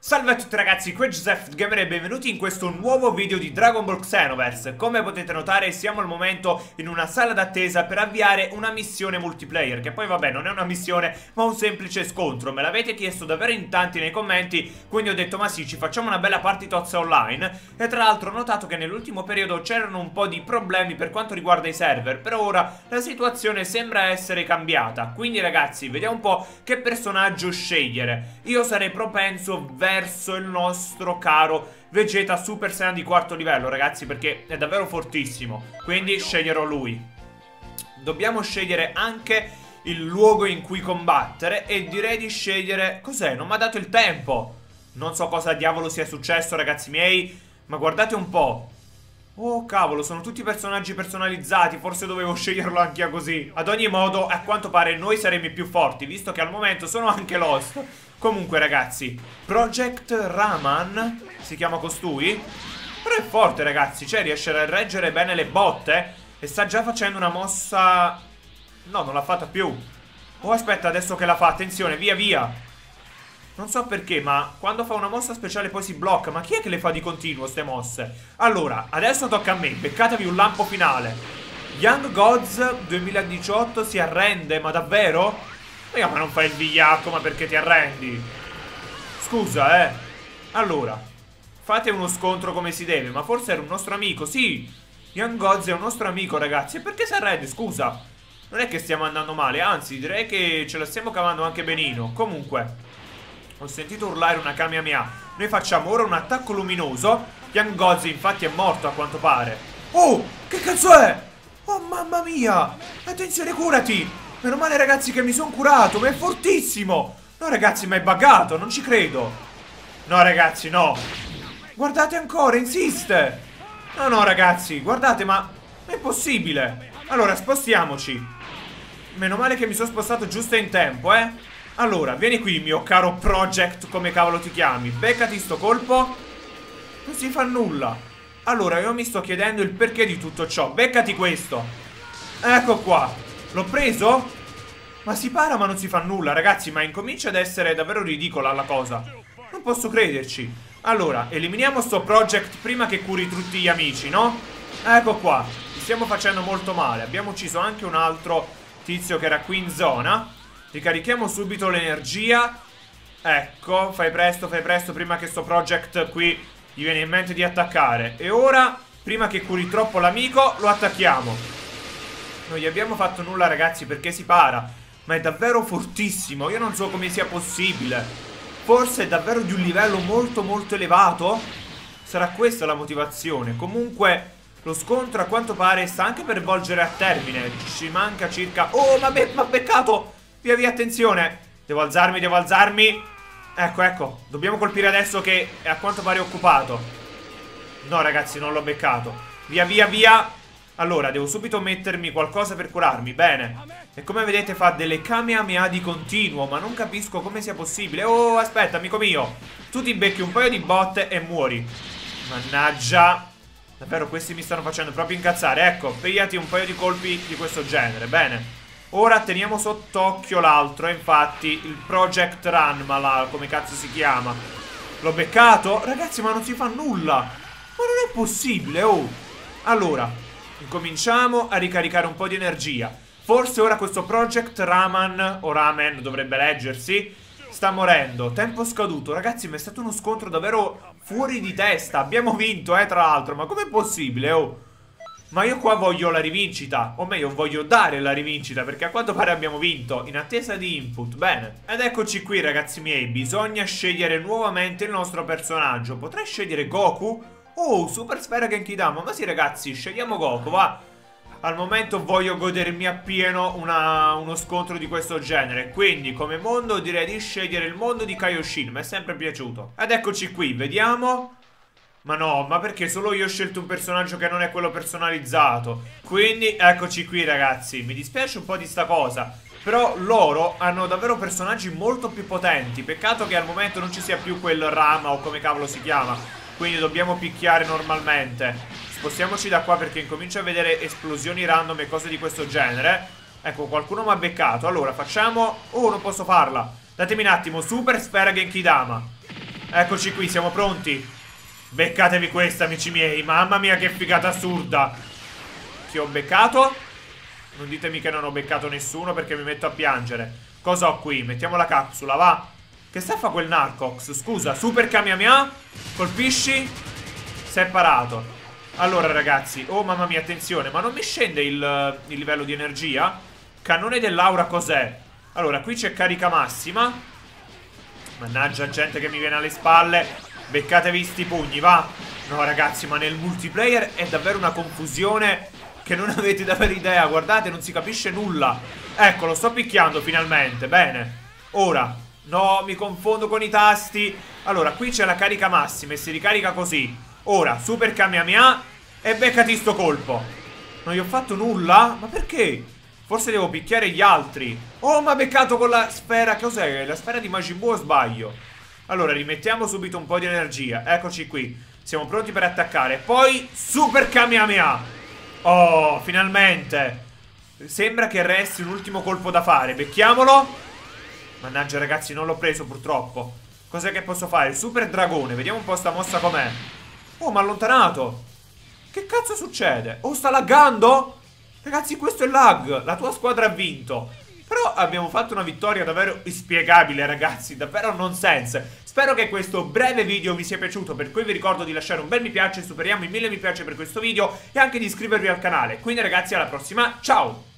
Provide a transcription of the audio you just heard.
Salve a tutti ragazzi, qui è Joseph Gamer e benvenuti in questo nuovo video di Dragon Ball Xenoverse. Come potete notare siamo al momento in una sala d'attesa per avviare una missione multiplayer, che poi vabbè non è una missione ma un semplice scontro. Me l'avete chiesto davvero in tanti nei commenti, quindi ho detto ma sì, ci facciamo una bella partitozza online. E tra l'altro ho notato che nell'ultimo periodo c'erano un po' di problemi per quanto riguarda i server. Per ora la situazione sembra essere cambiata, quindi ragazzi vediamo un po' che personaggio scegliere. Io sarei propenso verso il nostro caro Vegeta Super Saiyan di quarto livello, ragazzi, perché è davvero fortissimo. Quindi sceglierò lui. Dobbiamo scegliere anche il luogo in cui combattere e direi di scegliere... Cos'è? Non mi ha dato il tempo. Non so cosa diavolo sia successo, ragazzi miei, ma guardate un po'. Oh cavolo, sono tutti personaggi personalizzati. Forse dovevo sceglierlo anche io così. Ad ogni modo, a quanto pare noi saremo i più forti, visto che al momento sono anche lost. Comunque ragazzi, Project Raman si chiama costui. Però è forte ragazzi, cioè riesce a reggere bene le botte. E sta già facendo una mossa... No, non l'ha fatta più. Oh aspetta, adesso che la fa, attenzione, via via. Non so perché, ma quando fa una mossa speciale poi si blocca. Ma chi è che le fa di continuo ste mosse? Allora, adesso tocca a me, beccatevi un lampo finale. Young Gods 2018 si arrende, ma davvero? Ma non fai il vigliacco, ma perché ti arrendi? Scusa, Allora, fate uno scontro come si deve. Ma forse era un nostro amico, sì. Young Gods è un nostro amico, ragazzi. E perché si arrende, scusa? Non è che stiamo andando male, anzi, direi che ce la stiamo cavando anche benino. Comunque, ho sentito urlare una Kamehameha. Noi facciamo ora un attacco luminoso. Young Gods infatti è morto a quanto pare. Oh, che cazzo è? Oh mamma mia. Attenzione, curati. Meno male ragazzi che mi sono curato, ma è fortissimo. No ragazzi, ma è buggato, non ci credo. No ragazzi, no. Guardate ancora, insiste. No ragazzi, guardate, ma è impossibile. Allora, spostiamoci. Meno male che mi sono spostato giusto in tempo, Allora, vieni qui, mio caro Project, come cavolo ti chiami. Beccati sto colpo. Non si fa nulla. Allora, io mi sto chiedendo il perché di tutto ciò. Beccati questo. Ecco qua. L'ho preso? Ma si para ma non si fa nulla, ragazzi. Ma incomincia ad essere davvero ridicola la cosa. Non posso crederci. Allora, eliminiamo sto Project prima che curi tutti gli amici, no? Ecco qua. Ci stiamo facendo molto male. Abbiamo ucciso anche un altro tizio che era qui in zona. Ricarichiamo subito l'energia. Ecco, fai presto prima che sto Project qui gli viene in mente di attaccare. E ora, prima che curi troppo l'amico, lo attacchiamo. Non gli abbiamo fatto nulla ragazzi perché si para. Ma è davvero fortissimo. Io non so come sia possibile. Forse è davvero di un livello molto elevato. Sarà questa la motivazione. Comunque lo scontro a quanto pare sta anche per volgere a termine. Ci manca circa... Oh ma beccato. Via via, attenzione. Devo alzarmi. Ecco, dobbiamo colpire adesso che a quanto pare è occupato. No ragazzi, non l'ho beccato. Via. Allora, devo subito mettermi qualcosa per curarmi, bene. E come vedete fa delle Kamehameha di continuo, ma non capisco come sia possibile. Oh, aspetta, amico mio. Tu ti becchi un paio di botte e muori. Mannaggia. Davvero, questi mi stanno facendo proprio incazzare. Ecco, pigliati un paio di colpi di questo genere, bene. Ora teniamo sott'occhio l'altro, infatti, il Project Ranma, come cazzo si chiama. L'ho beccato? Ragazzi, ma non si fa nulla. Ma non è possibile, oh. Allora... Incominciamo a ricaricare un po' di energia. Forse ora questo Project Raman, o Ramen dovrebbe leggersi, sta morendo. Tempo scaduto. Ragazzi, ma è stato uno scontro davvero fuori di testa. Abbiamo vinto, tra l'altro. Ma com'è possibile, oh? Ma io qua voglio la rivincita. O meglio, voglio dare la rivincita, perché a quanto pare abbiamo vinto. In attesa di input, bene. Ed eccoci qui, ragazzi miei. Bisogna scegliere nuovamente il nostro personaggio. Potrei scegliere Goku? Oh, Super Sfera Genkidama. Ma sì ragazzi, scegliamo Goku, va. Al momento voglio godermi appieno uno scontro di questo genere. Quindi come mondo direi di scegliere il mondo di Kaioshin. Mi è sempre piaciuto. Ed eccoci qui, vediamo. Ma no, ma perché solo io ho scelto un personaggio che non è quello personalizzato? Quindi eccoci qui ragazzi. Mi dispiace un po' di sta cosa, però loro hanno davvero personaggi molto più potenti. Peccato che al momento non ci sia più quel Rama o come cavolo si chiama. Quindi dobbiamo picchiare normalmente. Spostiamoci da qua perché incomincio a vedere esplosioni random e cose di questo genere. Ecco, qualcuno mi ha beccato. Allora, facciamo... Oh, non posso farla. Datemi un attimo. Super Sfera Genkidama. Eccoci qui, siamo pronti. Beccatevi questa, amici miei. Mamma mia, che figata assurda. Chi ho beccato? Non ditemi che non ho beccato nessuno, perché mi metto a piangere. Cosa ho qui? Mettiamo la capsula, va. Che sta a fa quel Narcox? Scusa, super Kamehameha. Colpisci. Separato. Allora ragazzi, oh mamma mia, attenzione. Ma non mi scende il livello di energia? Cannone dell'aura cos'è? Allora, qui c'è carica massima. Mannaggia, gente che mi viene alle spalle. Beccatevi sti pugni, va. No ragazzi, ma nel multiplayer è davvero una confusione che non avete davvero idea. Guardate, non si capisce nulla. Ecco, lo sto picchiando finalmente. Bene. Ora, no, mi confondo con i tasti. Allora, qui c'è la carica massima e si ricarica così. Ora, super Kamehameha. E beccati sto colpo. Non gli ho fatto nulla? Ma perché? Forse devo picchiare gli altri. Oh, ma ha beccato con la sfera. Cos'è? La sfera di Majin Buu o sbaglio? Allora, rimettiamo subito un po' di energia. Eccoci qui. Siamo pronti per attaccare. Poi, super Kamehameha. Oh, finalmente. Sembra che resti un ultimo colpo da fare. Becchiamolo. Mannaggia ragazzi, non l'ho preso purtroppo. Cos'è che posso fare? Super dragone. Vediamo un po' sta mossa com'è. Oh, mi ha allontanato. Che cazzo succede? Oh, sta laggando? Ragazzi, questo è lag. La tua squadra ha vinto. Però abbiamo fatto una vittoria davvero inspiegabile, ragazzi. Davvero nonsense. Spero che questo breve video vi sia piaciuto, per cui vi ricordo di lasciare un bel mi piace, superiamo i 1000 mi piace per questo video, e anche di iscrivervi al canale. Quindi ragazzi, alla prossima, ciao!